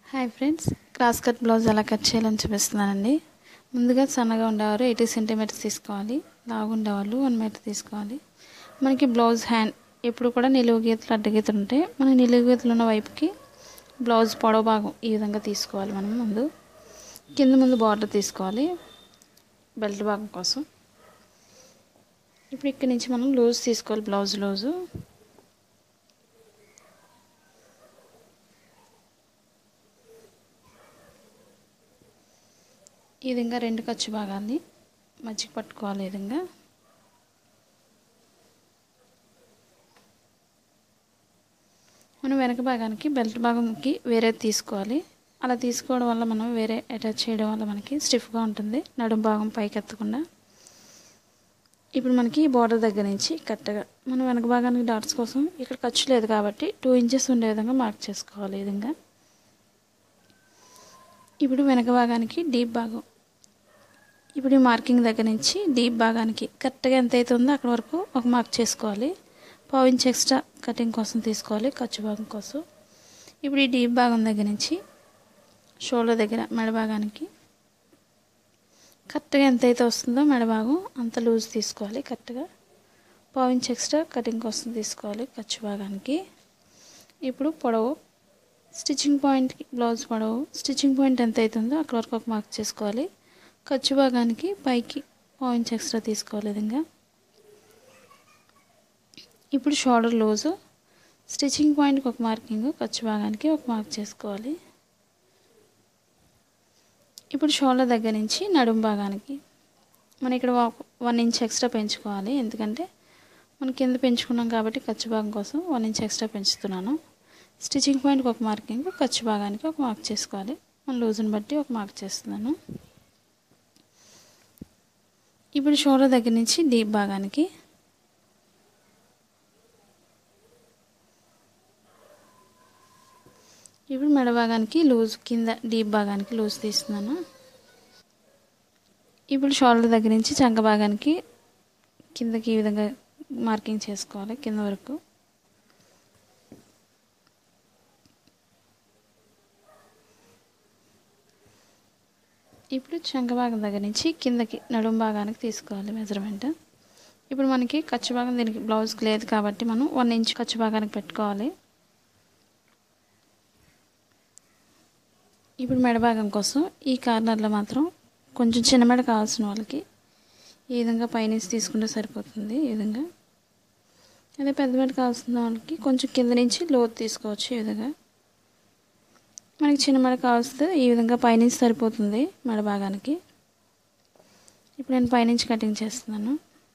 Hi friends, cross cut blouse ఎలా cut చేయాలని చూపిస్తున్నానండి. ముందుగా సన్నగా ఉండేవారు 80 సెంటీమీటర్స్ తీసుకోవాలి. లావు ఉండేవాళ్ళు 1 మీటర్ తీసుకోవాలి. మనకి బ్లౌజ్ హ్యాండ్ ఎప్పుడు కూడా నిలువు గీతలు అడ్డగీతలు ఉంటాయి. మన నిలువు గీతలు ఉన్న వైపుకి బ్లౌజ్ పొడవు భాగం ఈ విధంగా తీసుకోవాలి. మనం ముందు బార్డర్ తీసుకోవాలి బెల్ట్ భాగం కోసం. ఇప్పుడు ఇక్కడి నుంచి మనం లూజ్ తీసుకోవాలి. బ్లౌజ్ లూజు ఈ విధంగా 2 ఖర్చు భాగాన్ని మధ్యకి పట్టుకోవాలి. ఈ విధంగా మనం వెనక భాగానికి బెల్ట్ భాగంకి వేరే తీసుకోవాలి. అలా తీసుకోవడం వల్ల మనం వేరే అటాచ్ చేయడం వల్ల మనకి స్టిఫ్గా ఉంటుంది, నడుం భాగం పైకి ఎత్తకుండా. ఇప్పుడు మనకి బోర్డర్ దగ్గర నుంచి కరెక్ట్గా మనం వెనక భాగానికి డాట్స్ కోసం ఇక్కడ ఖర్చు లేదు కాబట్టి 2 ఇంచెస్ ఉండే విధంగా మార్క్ చేసుకోవాలి. ఈ విధంగా ఇప్పుడు వెనక భాగానికి డీప్ భాగం, ఇప్పుడు ఈ మార్కింగ్ దగ్గర నుంచి డీప్ భాగానికి కరెక్ట్గా ఎంత అయితే ఉందో అక్కడ వరకు ఒక మార్క్ చేసుకోవాలి. 1/2 ఇంచ్ ఎక్స్ట్రా కటింగ్ కోసం తీసుకోవాలి, ఖర్చు భాగం కోసం. ఇప్పుడు ఈ డీప్ భాగం దగ్గర నుంచి షోల్డర్ దగ్గర మెడ భాగానికి కరెక్ట్గా ఎంత అయితే వస్తుందో మెడ భాగం అంత లూజ్ తీసుకోవాలి. కరెక్ట్గా 1/2 ఇంచ్ ఎక్స్ట్రా కటింగ్ కోసం తీసుకోవాలి ఖర్చు భాగానికి. ఇప్పుడు పొడవు స్టిచ్చింగ్ పాయింట్కి బ్లౌజ్ పొడవు స్టిచ్చింగ్ పాయింట్ ఎంత అవుతుందో అక్కడ వరకు ఒక మార్క్ చేసుకోవాలి. ఖర్చు భాగానికి పైకి 1/2 ఇంచ్ ఎక్స్ట్రా తీసుకోవాలి. విధంగా ఇప్పుడు షోల్డర్ లూజు స్టిచ్చింగ్ పాయింట్కి ఒక మార్కింగ్, ఖర్చు భాగానికి ఒక మార్క్ చేసుకోవాలి. ఇప్పుడు షోల్డర్ దగ్గర నుంచి నడుం భాగానికి మనం ఇక్కడ 1 ఇంచ్ ఎక్స్ట్రా పెంచుకోవాలి. ఎందుకంటే మనం కింద పెంచుకున్నాం కాబట్టి ఖర్చు భాగం కోసం 1 ఇంచ్ ఎక్స్ట్రా పెంచుతున్నాను. స్టిచ్చింగ్ పాయింట్కి ఒక మార్కింగ్, ఖర్చు భాగానికి ఒక మార్క్ చేసుకోవాలి. మన లూజ్ని బట్టి ఒక మార్క్ చేస్తున్నాను. ఇప్పుడు షోల్డర్ దగ్గర నుంచి డీప్ భాగానికి ఇప్పుడు మెడ భాగానికి లూజ్, కింద డీప్ భాగానికి లూజ్ తీస్తున్నాను. ఇప్పుడు షోల్డర్ దగ్గర నుంచి చంక భాగానికి కిందకి ఈ విధంగా మార్కింగ్ చేసుకోవాలి కింద వరకు. ఇప్పుడు చంక భాగం దగ్గర నుంచి కిందకి నడుం భాగానికి తీసుకోవాలి మెజర్మెంట్. ఇప్పుడు మనకి ఖర్చు భాగం దీనికి బ్లౌజ్కి లేదు కాబట్టి మనం 1 ఇంచ్ ఖర్చు భాగానికి పెట్టుకోవాలి. ఇప్పుడు మెడ భాగం కోసం ఈ కార్నర్లో మాత్రం కొంచెం చిన్న మెడ కావాల్సిన వాళ్ళకి ఈ విధంగా పైనుంచి తీసుకుంటే సరిపోతుంది. ఈ విధంగా అదే పెద్ద మెడ కావాల్సిన వాళ్ళకి కొంచెం కింద నుంచి లోతు తీసుకోవచ్చు. ఈ విధంగా మనకి చిన్న మెడ కావాల్సింది ఈ విధంగా పైనుంచి సరిపోతుంది మెడ భాగానికి. ఇప్పుడు నేను పైనుంచి కటింగ్ చేస్తున్నాను.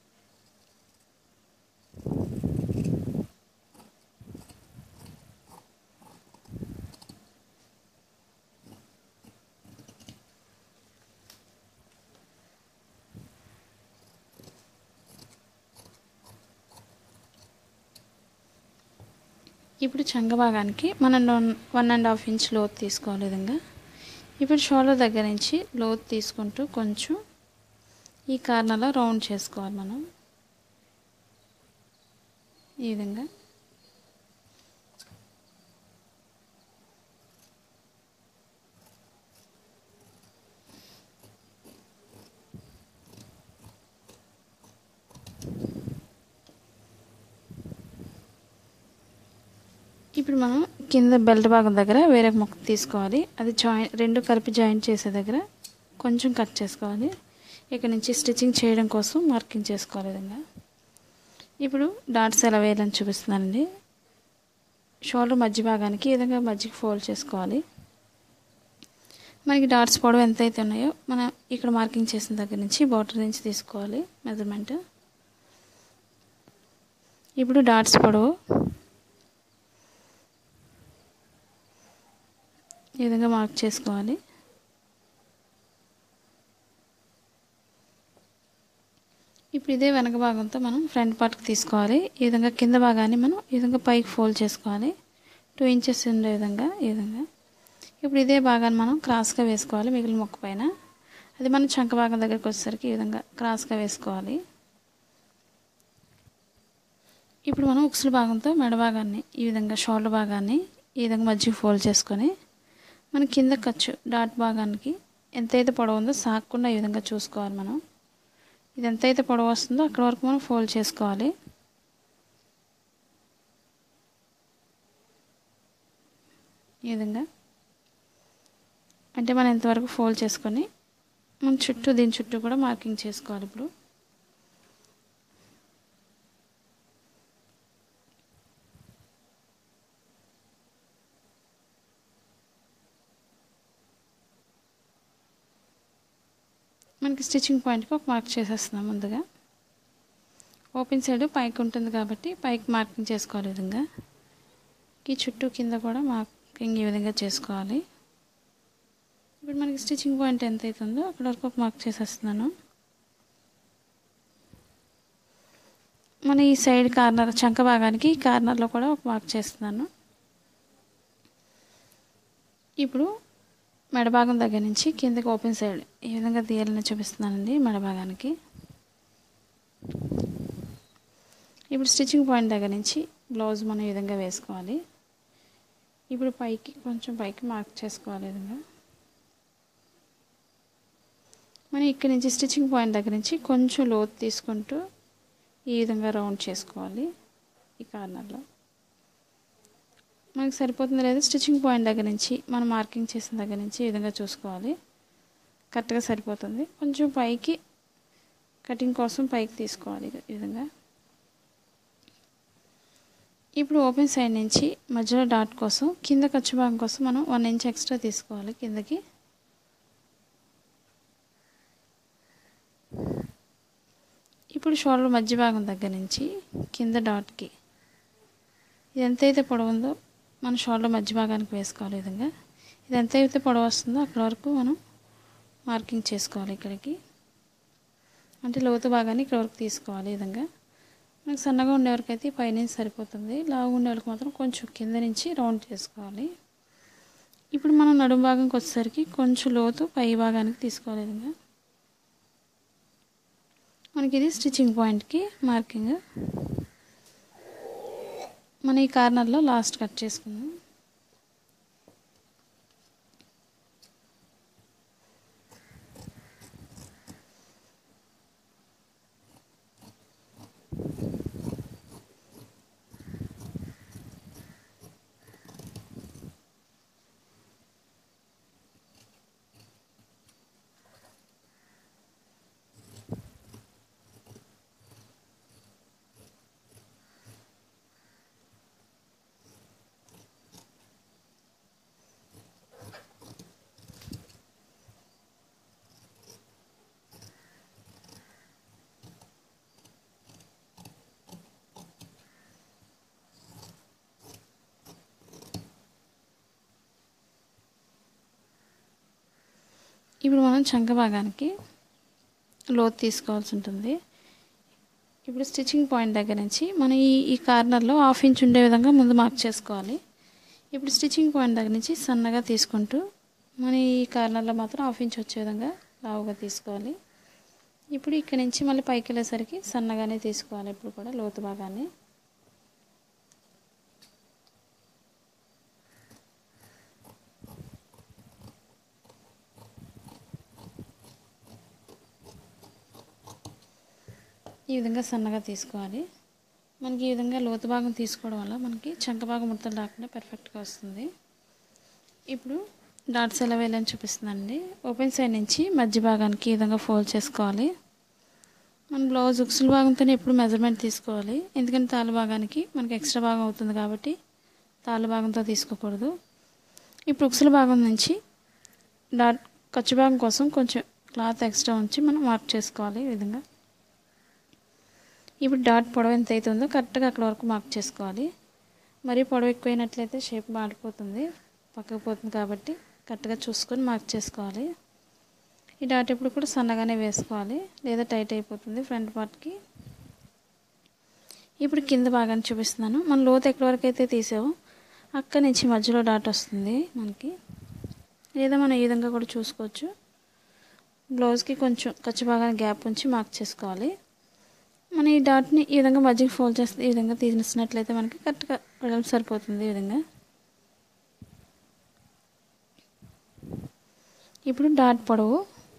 ఇప్పుడు చంక భాగానికి మనం 1.5 ఇంచ్ లోతు తీసుకోవాలి. విధంగా ఇప్పుడు షోల్డర్ దగ్గర నుంచి లోతు తీసుకుంటూ కొంచెం ఈ కార్నర్లో రౌండ్ చేసుకోవాలి మనం. ఈ విధంగా ఇప్పుడు మనం కింద బెల్ట్ భాగం దగ్గర వేరే ముక్క తీసుకోవాలి. అది రెండు కలిపి జాయింట్ చేసే దగ్గర కొంచెం కట్ చేసుకోవాలి. ఇక్కడ నుంచి స్టిచ్చింగ్ చేయడం కోసం మార్కింగ్ చేసుకోవాలి. విధంగా ఇప్పుడు డాట్స్ ఎలా వేయాలని చూపిస్తున్నానండి. షోల్డర్ మధ్య భాగానికి ఈ విధంగా మధ్యకి ఫోల్డ్ చేసుకోవాలి. మనకి డాట్స్ పొడవు ఎంత అయితే ఉన్నాయో మనం ఇక్కడ మార్కింగ్ చేసిన దగ్గర నుంచి బార్డర్ నుంచి తీసుకోవాలి మెజర్మెంట్. ఇప్పుడు డాట్స్ పొడవు ఈ విధంగా మార్క్ చేసుకోవాలి. ఇప్పుడు ఇదే వెనక భాగంతో మనం ఫ్రంట్ పార్ట్కి తీసుకోవాలి. ఈ విధంగా కింద భాగాన్ని మనం ఈ విధంగా పైకి ఫోల్డ్ చేసుకోవాలి 2 ఇంచెస్ ఉండే విధంగా. ఈ విధంగా ఇప్పుడు ఇదే భాగాన్ని మనం క్రాస్గా వేసుకోవాలి మిగిలిన ముక్క పైన. అది మనం చంక భాగం దగ్గరికి వచ్చేసరికి ఈ విధంగా క్రాస్గా వేసుకోవాలి. ఇప్పుడు మనం ఉక్సుల భాగంతో మెడ భాగాన్ని ఈ విధంగా షోల్డర్ భాగాన్ని ఈ విధంగా మధ్యకి ఫోల్డ్ చేసుకొని మన కింద ఖర్చు డాట్ భాగానికి ఎంతైతే పొడవు ఉందో సాగకుండా ఈ విధంగా చూసుకోవాలి మనం. ఇది ఎంతైతే పొడవు వస్తుందో అక్కడ వరకు మనం ఫోల్డ్ చేసుకోవాలి. ఈ విధంగా అంటే మనం ఇంతవరకు ఫోల్డ్ చేసుకొని మనం చుట్టూ దీని చుట్టూ కూడా మార్కింగ్ చేసుకోవాలి. ఇప్పుడు మనకి స్టిచ్చింగ్ పాయింట్కి ఒక మార్క్ చేసేస్తున్నాం. ముందుగా ఓపెన్ సైడ్ పైకి ఉంటుంది కాబట్టి పైకి మార్కింగ్ చేసుకోవాలి. ఈ విధంగా ఈ చుట్టూ కింద కూడా మార్కింగ్ ఈ విధంగా చేసుకోవాలి. ఇప్పుడు మనకి స్టిచ్చింగ్ పాయింట్ ఎంత అవుతుందో అక్కడ వరకు ఒక మార్క్ చేసేస్తున్నాను. మన ఈ సైడ్ కార్నర్ చంక భాగానికి కార్నర్లో కూడా ఒక మార్క్ చేస్తున్నాను. ఇప్పుడు మెడభాగం దగ్గర నుంచి కిందకి ఓపెన్ సైడ్ ఈ విధంగా తీయాలని చూపిస్తున్నానండి మెడభాగానికి. ఇప్పుడు స్టిచ్చింగ్ పాయింట్ దగ్గర నుంచి బ్లౌజ్ మనం ఈ విధంగా వేసుకోవాలి. ఇప్పుడు పైకి కొంచెం పైకి మార్క్ చేసుకోవాలి. ఈ విధంగా మనం ఇక్కడి నుంచి స్టిచ్చింగ్ పాయింట్ దగ్గర నుంచి కొంచెం లోతు తీసుకుంటూ ఈ విధంగా రౌండ్ చేసుకోవాలి. ఈ కార్నర్లో మనకు సరిపోతుంది లేదా స్టిచ్చింగ్ పాయింట్ దగ్గర నుంచి మనం మార్కింగ్ చేసిన దగ్గర నుంచి ఈ విధంగా చూసుకోవాలి. కరెక్ట్గా సరిపోతుంది. కొంచెం పైకి కటింగ్ కోసం పైకి తీసుకోవాలి ఈ విధంగా. ఇప్పుడు ఓపెన్ సైడ్ నుంచి మధ్యలో డాట్ కోసం కింద ఖర్చు భాగం కోసం మనం 1 ఇంచ్ ఎక్స్ట్రా తీసుకోవాలి కిందకి. ఇప్పుడు షోల్డర్ మధ్య భాగం దగ్గర నుంచి కింద డాట్కి ఇది ఎంతైతే పొడవు ఉందో మన షోల్డర్ మధ్య భాగానికి వేసుకోవాలి. ఈ విధంగా ఇది ఎంతైతే పొడవు వస్తుందో అక్కడ వరకు మనం మార్కింగ్ చేసుకోవాలి. ఇక్కడికి అంటే లోతు భాగాన్ని ఇక్కడ వరకు తీసుకోవాలి. ఈ విధంగా మనకు సన్నగా ఉండేవరకు అయితే పైనుంచి సరిపోతుంది. లావుగా ఉండేవరకు మాత్రం కొంచెం కింద నుంచి రౌండ్ చేసుకోవాలి. ఇప్పుడు మనం నడుము భాగంకి వచ్చేసరికి కొంచెం లోతు పై భాగానికి తీసుకోవాలి. ఈ విధంగా మనకి ఇది స్టిచ్చింగ్ పాయింట్కి మార్కింగ్. మన ఈ కార్నర్లో లాస్ట్ కట్ చేసుకుందాం. ఇప్పుడు మనం చంక భాగానికి లోతు తీసుకోవాల్సి ఉంటుంది. ఇప్పుడు స్టిచ్చింగ్ పాయింట్ దగ్గర నుంచి మనం ఈ కార్నర్లో 1/2 ఇంచ్ ఉండే విధంగా ముందు మార్క్ చేసుకోవాలి. ఇప్పుడు స్టిచ్చింగ్ పాయింట్ దగ్గర నుంచి సన్నగా తీసుకుంటూ మన ఈ కార్నర్లో మాత్రం 1/2 ఇంచ్ వచ్చే విధంగా లావుగా తీసుకోవాలి. ఇప్పుడు ఇక్కడ నుంచి మళ్ళీ పైకి వెళ్ళేసరికి సన్నగానే తీసుకోవాలి. ఇప్పుడు కూడా లోతు భాగాన్ని ఈ విధంగా సన్నగా తీసుకోవాలి. మనకి ఈ విధంగా లోతు భాగం తీసుకోవడం వల్ల మనకి చంక భాగం ముడతలు రాకుండా పర్ఫెక్ట్గా వస్తుంది. ఇప్పుడు డాట్స్ ఎలా వేయాలని చూపిస్తుందండి. ఓపెన్ సైడ్ నుంచి మధ్య భాగానికి ఈ విధంగా ఫోల్డ్ చేసుకోవాలి. మన బ్లౌజ్ ఉక్సుల భాగంతోనే ఎప్పుడు మెజర్మెంట్ తీసుకోవాలి. ఎందుకంటే తాళ్ళ భాగానికి మనకి ఎక్స్ట్రా భాగం అవుతుంది కాబట్టి తాళ్ళ భాగంతో తీసుకోకూడదు. ఇప్పుడు ఉక్సుల భాగం నుంచి డాట్ ఖర్చు భాగం కోసం కొంచెం క్లాత్ ఎక్స్ట్రా ఉంచి మనం మార్క్ చేసుకోవాలి. ఈ విధంగా ఇప్పుడు డాట్ పొడవు ఎంత అవుతుందో కరెక్ట్గా అక్కడ వరకు మార్క్ చేసుకోవాలి. మరీ పొడవు ఎక్కువైనట్లయితే షేప్ మాడిపోతుంది, పక్కకు పోతుంది కాబట్టి కరెక్ట్గా చూసుకొని మార్క్ చేసుకోవాలి. ఈ డాట్ ఎప్పుడు కూడా సన్నగానే వేసుకోవాలి, లేదా టైట్ అయిపోతుంది ఫ్రంట్ పార్ట్కి. ఇప్పుడు కింద భాగాన్ని చూపిస్తున్నాను. మన లోతు ఎక్కడి వరకు అయితే తీసామో అక్కడి నుంచి మధ్యలో డాట్ వస్తుంది మనకి, లేదా మనం ఈ విధంగా కూడా చూసుకోవచ్చు. బ్లౌజ్కి కొంచెం ఖర్చు భాగాన్ని గ్యాప్ ఉంచి మార్క్ చేసుకోవాలి. మన ఈ డాట్ని ఈ విధంగా మధ్యకి ఫోల్డ్ చేస్తే ఈ విధంగా తీసినట్లయితే మనకి కరెక్ట్గా వెడల్పు సరిపోతుంది. ఈ విధంగా ఇప్పుడు డాట్ పొడవు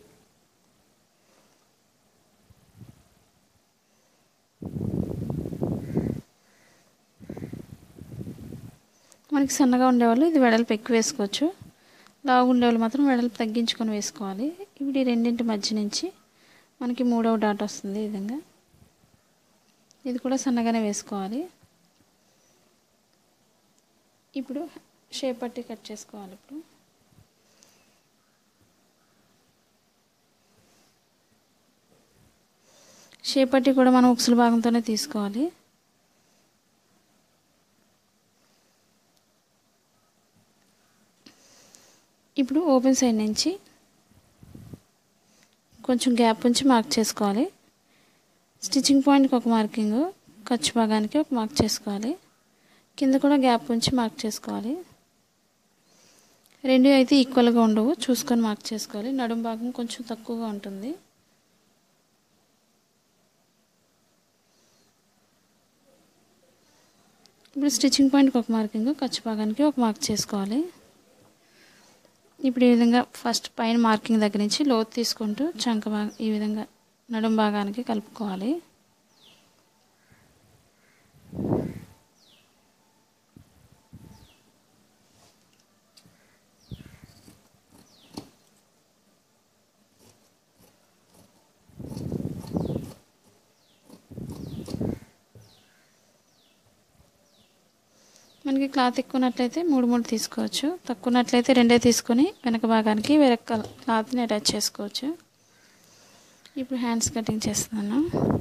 మనకి సన్నగా ఉండేవాళ్ళు ఇది వెడల్పు ఎక్కువ వేసుకోవచ్చు, లావు ఉండేవాళ్ళు మాత్రం వెడల్పు తగ్గించుకొని వేసుకోవాలి. ఇప్పుడు ఈ రెండింటి మధ్య నుంచి మనకి మూడవ డాట్ వస్తుంది ఈ విధంగా. ఇది కూడా సన్నగానే వేసుకోవాలి. ఇప్పుడు షేప్ పట్టి కట్ చేసుకోవాలి. ఇప్పుడు షేప్ పట్టి కూడా మనం ఉక్సుల భాగంతోనే తీసుకోవాలి. ఇప్పుడు ఓపెన్ సైడ్ నుంచి కొంచెం గ్యాప్ ఉంచి మార్క్ చేసుకోవాలి. స్టిచ్చింగ్ పాయింట్కి ఒక మార్కింగ్, ఖర్చు భాగానికి ఒక మార్క్ చేసుకోవాలి. కింద కూడా గ్యాప్ ఉంచి మార్క్ చేసుకోవాలి. రెండు అయితే ఈక్వల్గా ఉండవు, చూసుకొని మార్క్ చేసుకోవాలి. నడుము భాగం కొంచెం తక్కువగా ఉంటుంది. ఇప్పుడు స్టిచ్చింగ్ పాయింట్కి ఒక మార్కింగ్, ఖర్చు భాగానికి ఒక మార్క్ చేసుకోవాలి. ఇప్పుడు ఈ విధంగా ఫస్ట్ పైన మార్కింగ్ దగ్గర నుంచి లోతు తీసుకుంటూ చంక భాగం ఈ విధంగా నడుము భాగానికి కలుపుకోవాలి. మనకి క్లాత్ ఎక్కువనట్లయితే 3 తీసుకోవచ్చు, తక్కువనట్లయితే 2 తీసుకొని వెనక భాగానికి వేరే క్లాత్ని అటాచ్ చేసుకోవచ్చు. ఇప్పుడు హ్యాండ్స్ కటింగ్ చేస్తున్నాను.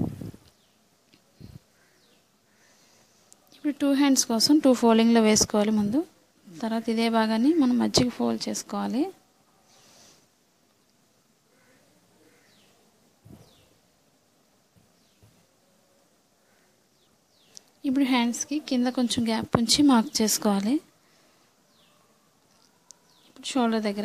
ఇప్పుడు 2 హ్యాండ్స్ కోసం 2 ఫోల్డింగ్లో వేసుకోవాలి ముందు. తర్వాత ఇదే భాగాన్ని మనం మధ్యకి ఫోల్డ్ చేసుకోవాలి. ఇప్పుడు హ్యాండ్స్కి కింద కొంచెం గ్యాప్ ఉంచి మార్క్ చేసుకోవాలి. ఇప్పుడు షోల్డర్ దగ్గర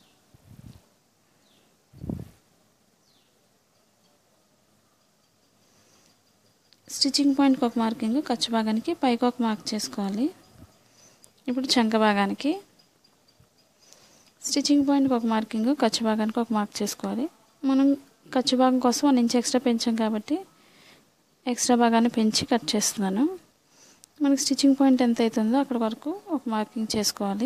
స్టిచ్చింగ్ పాయింట్కి ఒక మార్కింగ్, ఖర్చు భాగానికి పైకి ఒక మార్క్ చేసుకోవాలి. ఇప్పుడు చంక భాగానికి స్టిచ్చింగ్ పాయింట్కి ఒక మార్కింగ్, ఖర్చు భాగానికి ఒక మార్క్ చేసుకోవాలి. మనం ఖర్చు భాగం కోసం 1 ఇంచ్ ఎక్స్ట్రా పెంచాం కాబట్టి ఎక్స్ట్రా భాగాన్ని పెంచి కట్ చేస్తున్నాను. మనకి స్టిచ్చింగ్ పాయింట్ ఎంత అవుతుందో అక్కడ వరకు ఒక మార్కింగ్ చేసుకోవాలి.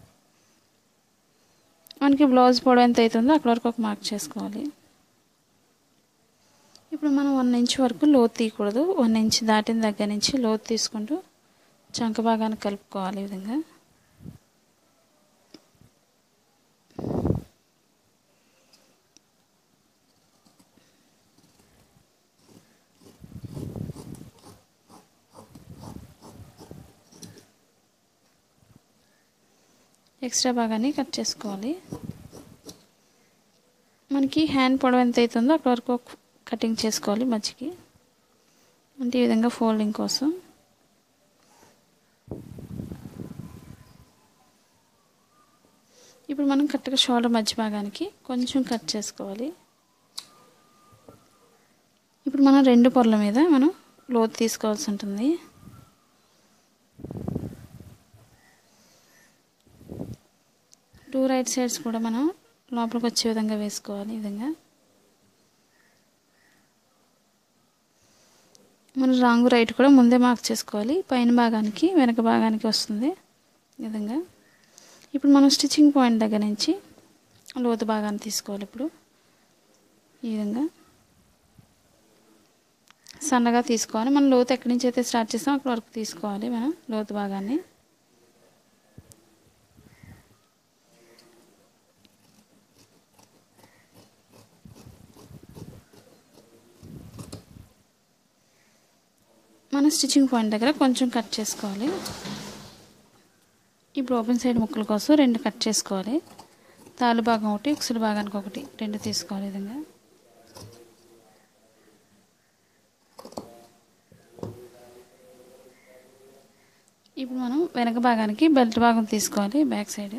మనకి బ్లౌజ్ పొడవు ఎంత అవుతుందో అక్కడ వరకు ఒక మార్క్ చేసుకోవాలి. ఇప్పుడు మనం 1 ఇంచ్ వరకు లోతు తీయకూడదు. 1 ఇంచ్ దాటిన దగ్గర నుంచి లోతు తీసుకుంటూ చంక భాగాన్ని కలుపుకోవాలి. ఈ విధంగా ఎక్స్ట్రా భాగాన్ని కట్ చేసుకోవాలి. మనకి హ్యాండ్ పొడవు ఎంత అవుతుందో అక్కడ వరకు కటింగ్ చేసుకోవాలి మధ్యకి, అంటే ఈ విధంగా ఫోల్డింగ్ కోసం. ఇప్పుడు మనం కరెక్ట్గా షోల్డర్ మధ్య భాగానికి కొంచెం కట్ చేసుకోవాలి. ఇప్పుడు మనం 2 పొరల మీద మనం లోతు తీసుకోవాల్సి ఉంటుంది. టూ రైట్ సైడ్స్ కూడా మనం లోపలికి వచ్చే విధంగా వేసుకోవాలి. ఈ విధంగా మనం రాంగ్ రైట్ కూడా ముందే మార్క్ చేసుకోవాలి. పైన భాగానికి వెనక భాగానికి వస్తుంది ఈ విధంగా. ఇప్పుడు మనం స్టిచ్చింగ్ పాయింట్ దగ్గర నుంచి లోతు భాగాన్ని తీసుకోవాలి. ఇప్పుడు ఈ విధంగా సన్నగా తీసుకోవాలి. మనం లోతు ఎక్కడి నుంచి అయితే స్టార్ట్ చేస్తామో అక్కడ వరకు తీసుకోవాలి మనం లోతు భాగాన్ని. మనం స్టిచ్చింగ్ పాయింట్ దగ్గర కొంచెం కట్ చేసుకోవాలి. ఇప్పుడు ఓపెన్ సైడ్ ముక్కల కోసం 2 కట్ చేసుకోవాలి. తాళ్ళు భాగం ఒకటి, ఉక్సుల భాగానికి ఒకటి, 2 తీసుకోవాలి. ఈ విధంగా ఇప్పుడు మనం వెనక భాగానికి బెల్ట్ భాగం తీసుకోవాలి. బ్యాక్ సైడ్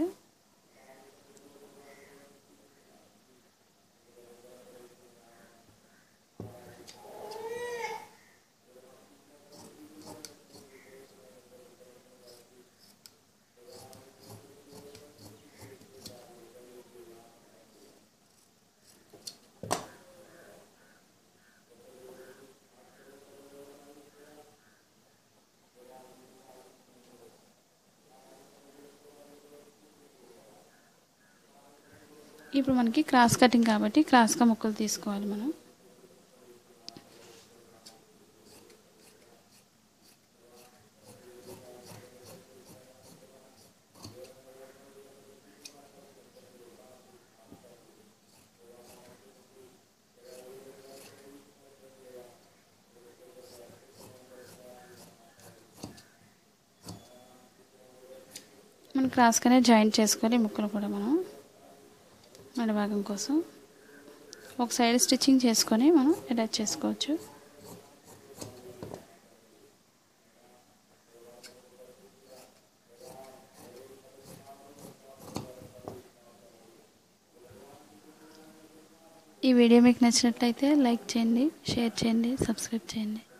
ఇప్పుడు మనకి క్రాస్ కటింగ్ కాబట్టి క్రాస్గా ముక్కలు తీసుకోవాలి మనం. మనం క్రాస్గానే జాయింట్ చేసుకోవాలి ముక్కలు కూడా మనం మెడ భాగం కోసం. ఒక సైడ్ స్టిచ్చింగ్ చేసుకొని మనం అటాచ్ చేసుకోవచ్చు. ఈ వీడియో మీకు నచ్చినట్లయితే లైక్ చేయండి, షేర్ చేయండి, సబ్స్క్రైబ్ చేయండి.